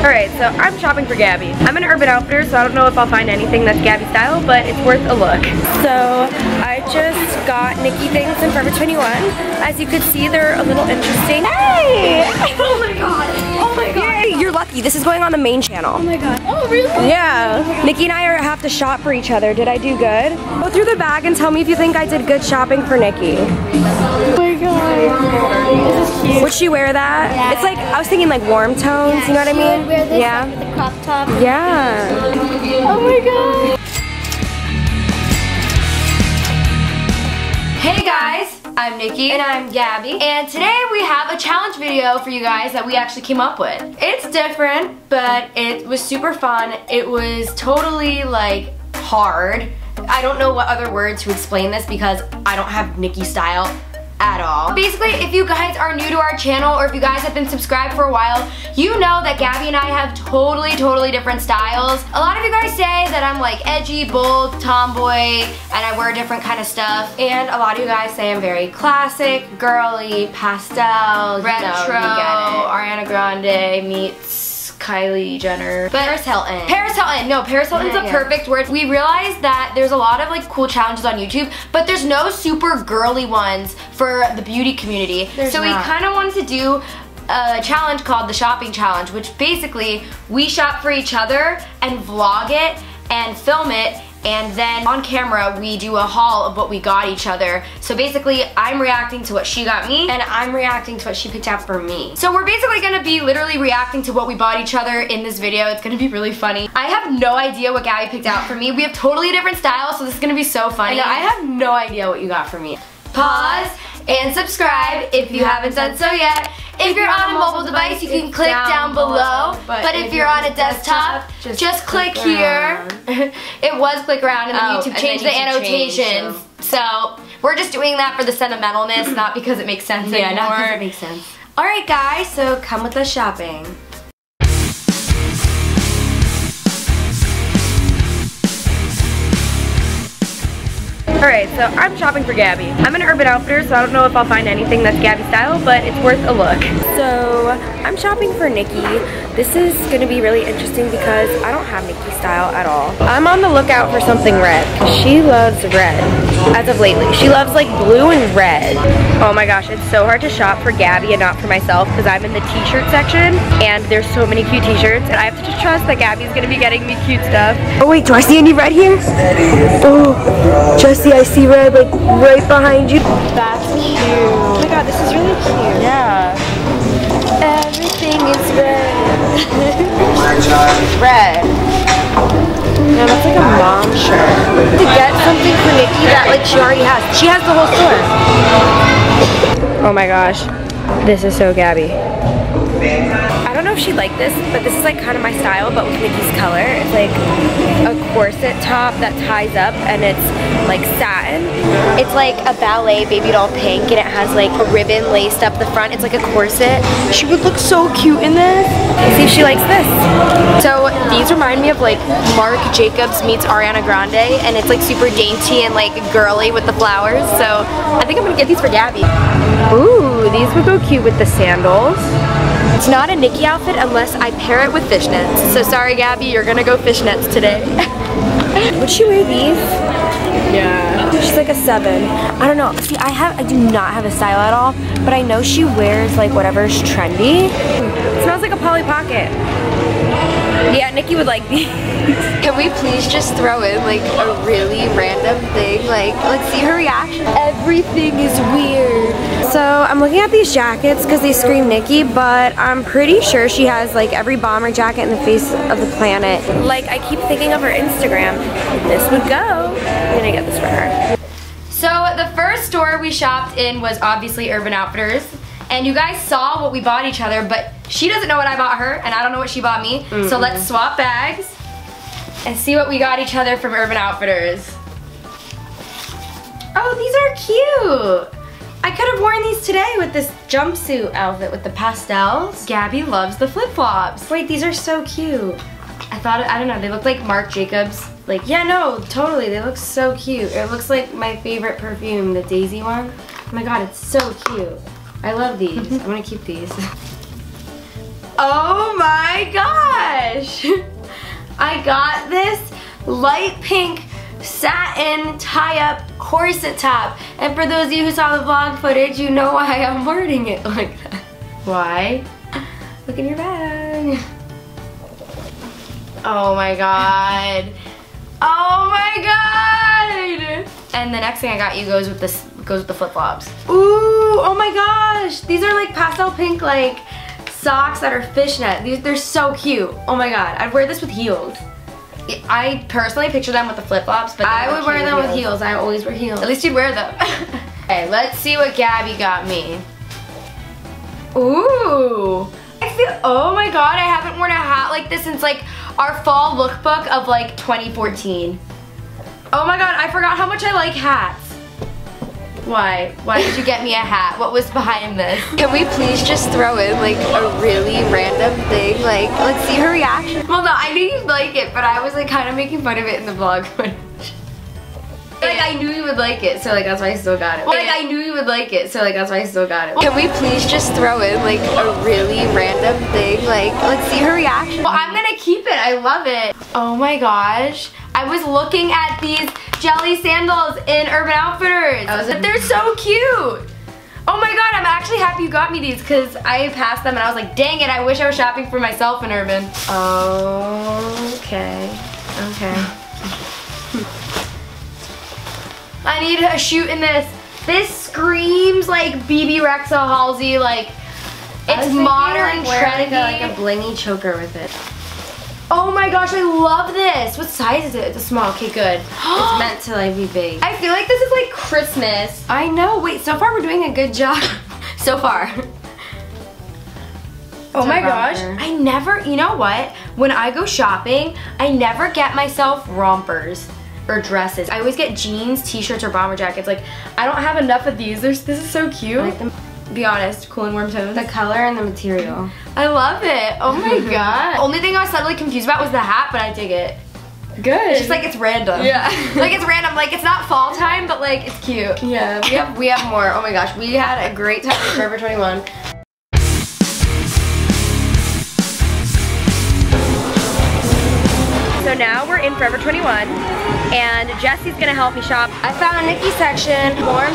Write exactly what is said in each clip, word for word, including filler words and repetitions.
Alright, so I'm shopping for Gabby. I'm an Urban Outfitters, so I don't know if I'll find anything that's Gabby style, but it's worth a look. So I just got Nikki things in Forever twenty-one. As you can see, they're a little interesting. Hey! Oh my god. Oh my god. Yay, you're lucky. This is going on the main channel. Oh my god. Oh really? Yeah. Oh Nikki and I are, have to shop for each other. Did I do good? Go through the bag and tell me if you think I did good shopping for Nikki. Oh my god. This is cute. Would she wear that? Yeah. It's like, I was thinking like warm tones, Yeah, you know what I she mean? would wear this yeah. with the crop top. Yeah. Oh my god. Hey guys, I'm Nikki. And I'm Gabby. And today we have a challenge video for you guys that we actually came up with. It's different, but it was super fun. It was totally like hard. I don't know what other word to explain this because I don't have Nikki style at all. Basically, if you guys are new to our channel or if you guys have been subscribed for a while, you know that Gabby and I have totally, totally different styles. A lot of you guys say that I'm like edgy, bold, tomboy, and I wear different kind of stuff. And a lot of you guys say I'm very classic, girly, pastel, retro, Ariana Grande meets Kylie Jenner. But Paris Hilton. Paris Hilton. No, Paris Hilton's Yeah, a yeah. perfect word. We realized that there's a lot of like cool challenges on YouTube, but there's no super girly ones for the beauty community. There's so we not. kind of wanted to do a challenge called the shopping challenge, which basically we shop for each other and vlog it and film it, and then on camera we do a haul of what we got each other. So basically I'm reacting to what she got me and I'm reacting to what she picked out for me. So we're basically gonna be literally reacting to what we bought each other in this video. It's gonna be really funny. I have no idea what Gabby picked out for me. We have totally different styles, so this is gonna be so funny. I know, I have no idea what you got for me. Pause and subscribe if you haven't done so yet. If you're on a mobile device, you can click down below, but if you're on a desktop, just click here. It was click around and then Oh, YouTube and changed the then YouTube changed, annotations. So we're just doing that for the sentimentalness, not because it makes sense Yeah, anymore. not because it makes sense. Alright guys, so come with us shopping. Alright, so I'm shopping for Gabby. I'm an Urban Outfitters, so I don't know if I'll find anything that's Gabby style, but it's worth a look. So I'm shopping for Nikki. This is gonna be really interesting because I don't have Nikki style at all. I'm on the lookout for something red, because she loves red, as of lately. She loves like blue and red. Oh my gosh, it's so hard to shop for Gabby and not for myself because I'm in the t-shirt section and there's so many cute t-shirts and I have to just trust that Gabby's gonna be getting me cute stuff. Oh wait, do I see any red here? Oh, Jesse, I see red like right behind you. That's cute. Oh my god, this is really cute. Yeah. Everything is red. Red. Yeah, that's like a mom shirt. To get something for Nikki that like she already has. She has the whole store. Oh my gosh. This is so Gabby. I don't know if she'd like this, but this is like kind of my style, but with Nikki's color. It's like a corset top that ties up and it's like satin. It's like a ballet baby doll pink and it has like a ribbon laced up the front. It's like a corset. She would look so cute in this. Let's see if she likes this. So these remind me of like Marc Jacobs meets Ariana Grande and it's like super dainty and like girly with the flowers. So I think I'm gonna get these for Gabby. Ooh, these would go cute with the sandals. It's not a Nikki outfit unless I pair it with fishnets. So sorry Gabby, you're gonna go fishnets today. Would she wear these? Yeah. She's like a seven. I don't know. See, I have I do not have a style at all, but I know she wears like whatever's trendy. It smells like a Polly Pocket. Yeah, Nikki would like these. Can we please just throw in like a really random thing? Like, let's see her reaction. Everything is weird. So I'm looking at these jackets because they scream Nikki, but I'm pretty sure she has like every bomber jacket in the face of the planet. Like I keep thinking of her Instagram. This would go. I'm gonna get this for her. So the first store we shopped in was obviously Urban Outfitters. And you guys saw what we bought each other, but she doesn't know what I bought her, and I don't know what she bought me. Mm-mm. So let's swap bags and see what we got each other from Urban Outfitters. Oh, these are cute. I could have worn these today with this jumpsuit outfit with the pastels. Gabby loves the flip-flops. Wait, these are so cute. I thought, I don't know, they look like Marc Jacobs. Like, yeah, no, totally, they look so cute. It looks like my favorite perfume, the Daisy one. Oh my god, it's so cute. I love these. I'm gonna keep these. Oh my god! I got this light pink satin tie-up corset top. And for those of you who saw the vlog footage, you know why I'm wording it like that. Why? Look in your bag. Oh my god. Oh my god! And the next thing I got you goes with this goes with the flip-flops. Ooh, oh my gosh! These are like pastel pink like socks that are fishnet. These they're so cute. Oh my god, I'd wear this with heels. I personally picture them with the flip-flops, but I would wear them with heels. I always wear heels. At least you'd wear them. Okay, let's see what Gabby got me. Ooh. I feel, oh my god, I haven't worn a hat like this since like our fall lookbook of like twenty fourteen. Oh my god, I forgot how much I like hats. Why? Why did you get me a hat? What was behind this? Can we please just throw in like a really random thing? Like, let's see her reaction. Well, no, I knew you'd like it, but I was like kind of making fun of it in the vlog footage. Like, I knew you would like it, so like that's why I still got it. Like, I knew you would like it, so like that's why I still got it. Can we please just throw in like a really random thing? Like, let's see her reaction. Well, I'm gonna keep it. I love it. Oh my gosh. I was looking at these jelly sandals in Urban Outfitters. But they're so cute. Oh my god, I'm actually happy you got me these because I passed them and I was like, dang it, I wish I was shopping for myself in Urban. Okay. Okay. I need a shoot in this. This screams like B B Rexa Halsey, like it's modern, like, trendy. Like a, like a blingy choker with it. Oh my gosh, I love this. What size is it? It's a small. Okay, good. It's meant to like be big. I feel like this is like Christmas. I know. Wait, so far we're doing a good job. So far. Oh my gosh. I never, you know what? When I go shopping, I never get myself rompers or dresses. I always get jeans, t-shirts, or bomber jackets. Like, I don't have enough of these. There's, this is so cute. I like them. Be honest, cool and warm tones. The color and the material. I love it. Oh my god. Only thing I was suddenly confused about was the hat, but I dig it. Good. It's just like it's random. Yeah. Like it's random. Like it's not fall time, but like it's cute. Yeah. We have we have more. Oh my gosh, we had a great time at Forever twenty-one. So now we're in Forever twenty-one, and Jesse's gonna help me shop. I found a Nikki section, warm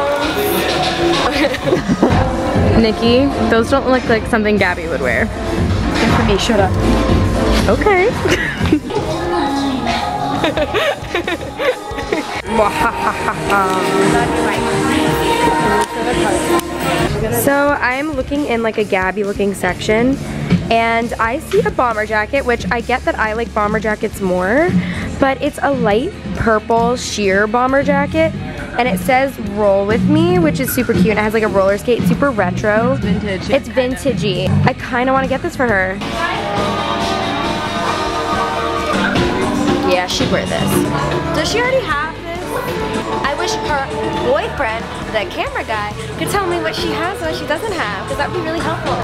tones. Nikki, those don't look like something Gabby would wear. Good for me, shut up. Okay. So I'm looking in like a Gabby looking section, and I see a bomber jacket, which I get that I like bomber jackets more, but it's a light purple sheer bomber jacket, and it says roll with me, which is super cute. It has like a roller skate, super retro. It's vintage. It's vintagey. I kind of want to get this for her. Yeah, she'd wear this. Does she already have this? I wish her boyfriend, the camera guy, could tell me what she has and what she doesn't have, because that would be really helpful.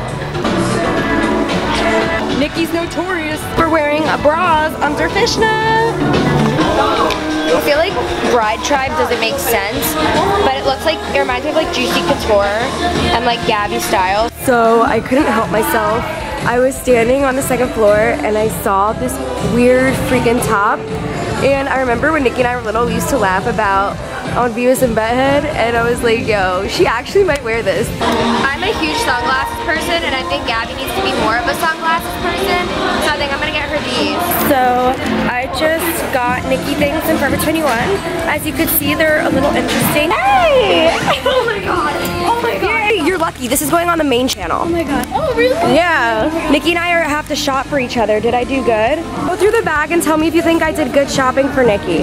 Nikki's notorious for wearing bras under fishnet. I feel like Bride Tribe doesn't make sense, but it looks like, it reminds me of like Juicy Couture and like Gabby Style. So I couldn't help myself. I was standing on the second floor and I saw this weird freaking top. And I remember when Nikki and I were little, we used to laugh about on Beavis and Butthead, and I was like, yo, she actually might wear this. I'm a huge sunglasses person, and I think Gabby needs to be more of a sunglasses person, so I think I'm gonna get her these. So I just got Nikki things in Forever twenty-one. As you could see, they're a little interesting. Hey! Oh my god! Oh my god! Yay, you're lucky. This is going on the main channel. Oh my god. Oh really? Yeah. Oh Nikki and I are, have to shop for each other. Did I do good? Go through the bag and tell me if you think I did good shopping for Nikki.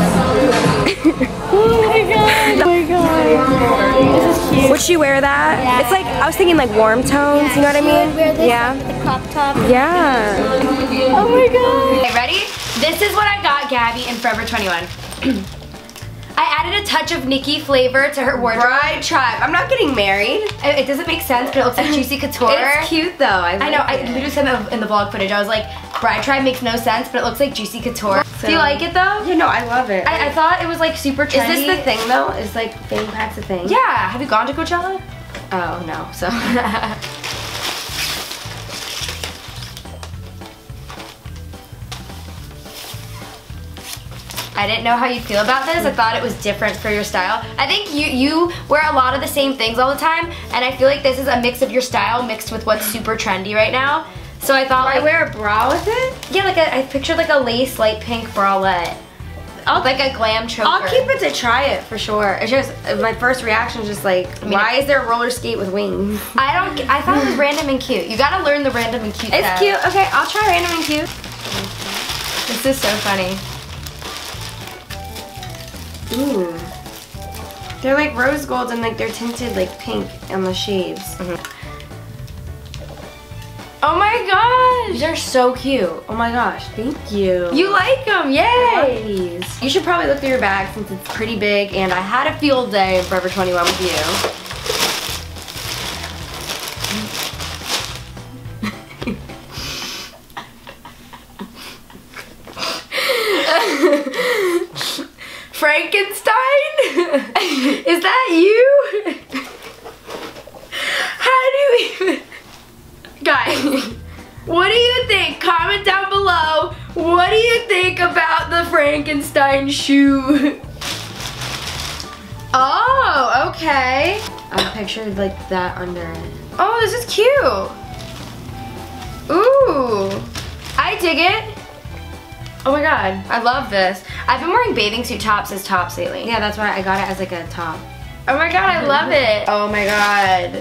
Oh my god. Oh my god. This is cute. Would she wear that? Yeah. It's like, I was thinking like warm tones, Yeah, you know what I mean? Wear this yeah. with the crop top. Yeah. Oh my god. Okay, ready? This is what I got Gabby in Forever twenty-one. I added a touch of Nikki flavor to her wardrobe. Bride Tribe. I'm not getting married. It, it doesn't make sense, but it looks like Juicy Couture. It's cute though. I, like I know, it. I literally said that in the vlog footage. I was like, Bride Tribe makes no sense, but it looks like Juicy Couture. So, do you like it though? Yeah, no, I love it. I, I thought it was like super trendy. Is this the thing though? Is like fanny packs a thing? Yeah, have you gone to Coachella? Oh, no. So. I didn't know how you'd feel about this. I thought it was different for your style. I think you you wear a lot of the same things all the time, and I feel like this is a mix of your style mixed with what's super trendy right now. So I thought, Do like, I wear a bra with it? yeah, like a, I pictured like a lace light pink bralette. I'll, like a glam choker. I'll keep it to try it for sure. It's just, my first reaction is just like, mean, why is there a roller skate with wings? I don't, I thought it was random and cute. You gotta learn the random and cute It's style. cute. Okay, I'll try random and cute. This is so funny. Ooh. They're like rose gold and like they're tinted like pink on the shades. Mm-hmm. Oh my gosh! These are so cute. Oh my gosh, thank you. You like them, I yay! love these. You should probably look through your bag since it's pretty big, and I had a field day in Forever twenty-one with you. Frankenstein? Is that you? How do you even... Guys, what do you think? Comment down below. What do you think about the Frankenstein shoe? Oh, okay. I pictured like that under it. Oh, this is cute. Ooh, I dig it. Oh my god, I love this. I've been wearing bathing suit tops as tops lately. Yeah, that's why I got it as like a top. Oh my god, I love it. Oh my god.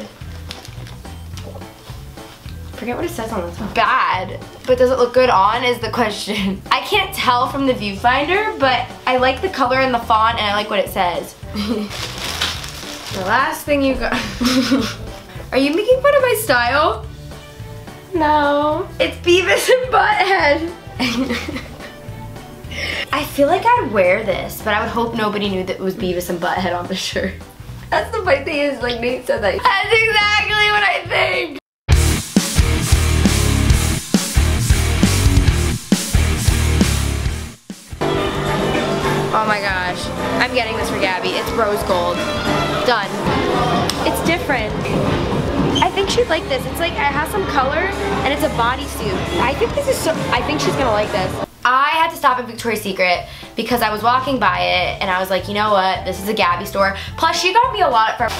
Forget what it says on the top. Bad, but does it look good on is the question. I can't tell from the viewfinder, but I like the color and the font and I like what it says. The last thing you got. Are you making fun of my style? No. It's Beavis and Butthead. I feel like I'd wear this, but I would hope nobody knew that it was Beavis and Butthead on the shirt. That's the funny thing is like Nate said that. That's exactly what I think. Oh my gosh, I'm getting this for Gabby. It's rose gold. Done. It's different. I think she'd like this. It's like, it has some color and it's a bodysuit. I think this is so, I think she's gonna like this. I had to stop at Victoria's Secret because I was walking by it and I was like, you know what, this is a Gabby store. Plus she got me a lot for...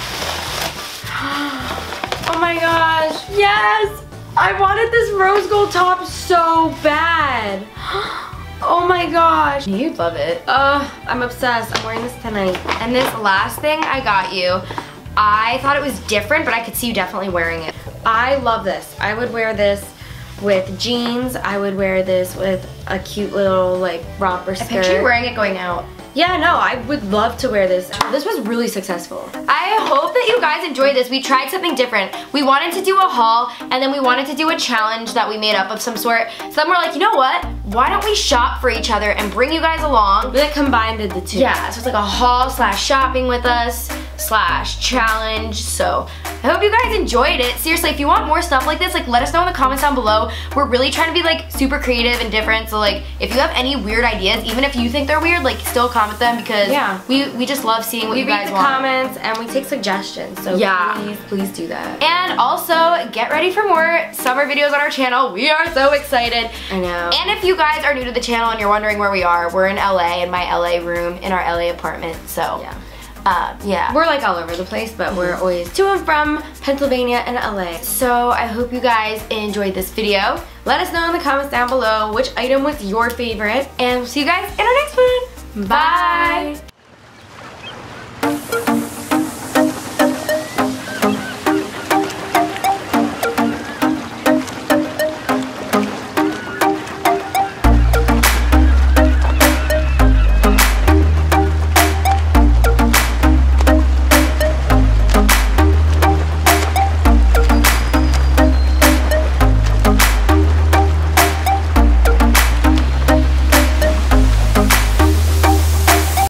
Oh my gosh, yes! I wanted this rose gold top so bad. Oh my gosh. You'd love it. Uh, I'm obsessed. I'm wearing this tonight. And this last thing I got you, I thought it was different, but I could see you definitely wearing it. I love this. I would wear this with jeans. I would wear this with a cute little like romper skirt. I picture you wearing it going out. Yeah, no, I would love to wear this. This was really successful. I hope that you guys enjoyed this. We tried something different. We wanted to do a haul, and then we wanted to do a challenge that we made up of some sort. So then we're like, you know what? Why don't we shop for each other and bring you guys along? We like combined the two. Yeah, so it's like a haul slash shopping with us slash challenge. So I hope you guys enjoyed it. Seriously, if you want more stuff like this, like let us know in the comments down below. We're really trying to be like super creative and different. So like if you have any weird ideas, even if you think they're weird, like still comment them because yeah. we, we just love seeing what we you guys read the want. comments and we take suggestions. So yeah, please, please do that. And also get ready for more summer videos on our channel. We are so excited. I know. And if you guys are new to the channel and you're wondering where we are, we're in L A in my L A room in our L A apartment. So yeah. Uh, yeah. We're like all over the place, but we're always to and from Pennsylvania and L A. So I hope you guys enjoyed this video. Let us know in the comments down below which item was your favorite. And we'll see you guys in our next one. Bye. Bye.